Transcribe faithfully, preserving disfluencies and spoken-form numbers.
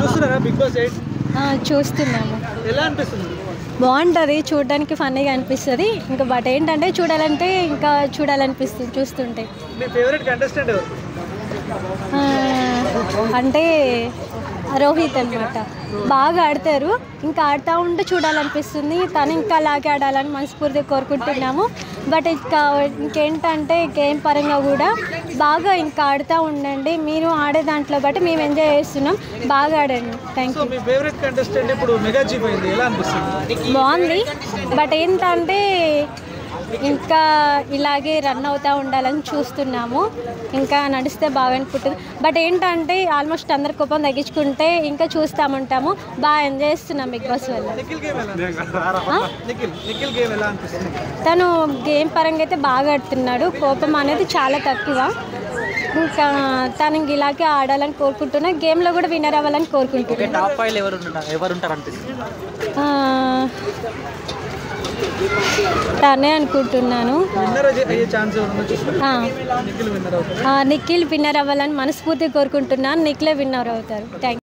చూస్తున్నారా big boss eight? చూస్తున్నాము. ఎలా అనిపిస్తుంది? బాగుంటుంది, చూడడానికి ఫన్నీగా అనిపిస్తుంది. ఇంకా బట్ ఏంటంటే చూడాలంటే ఇంకా చూడాలనిపిస్తుంది చూస్తుంటే. మీ ఫేవరెట్ కంటెస్టెంట్ ఎవరు? అంటే రోహిత్ అనమాట. బాగా ఆడతారు, ఇంకా ఆడుతూ ఉంటే చూడాలనిపిస్తుంది. తను ఇంకా అలాగే ఆడాలని మనస్ఫూర్తిగా కోరుకుంటున్నాము. బట్ ఇంకా ఇంకేంటంటే గేమ్ పరంగా కూడా బాగా ఇంకా ఆడుతూ ఉండండి. మీరు ఆడే దాంట్లో బట్టి మేము ఎంజాయ్ చేస్తున్నాం. బాగా ఆడండి. Thank you. మీ ఫేవరెట్ కంటెస్టెంట్ ఇప్పుడు మెగా చీఫ్ అయింది, ఎలా అనిపిస్తుంది? బాగుంది, బట్ ఏంటంటే ఇంకా ఇలాగే రన్ అవుతూ ఉండాలని చూస్తున్నాము. ఇంకా నడిస్తే బాగా అనిపిస్తుంది. బట్ ఏంటంటే ఆల్మోస్ట్ అందరి కోపం తగ్గించుకుంటే ఇంకా చూస్తామంటాము. బాగా ఎంజాయ్ చేస్తున్నాం బిగ్ బాస్ వల్ల. తను గేమ్ పరంగా అయితే బాగా ఆడుతున్నాడు. కోపం అనేది చాలా తక్కువ. ఇంకా తను ఇలాగే ఆడాలని కోరుకుంటున్నా. గేమ్లో కూడా విన్నర్ అవ్వాలని కోరుకుంటున్నాను. తనే అనుకుంటున్నాను. నిఖిల్ విన్నర్ అవ్వాలని మనస్ఫూర్తిగా కోరుకుంటున్నాను. నిఖిలే విన్నర్ అవుతారు. Thank you.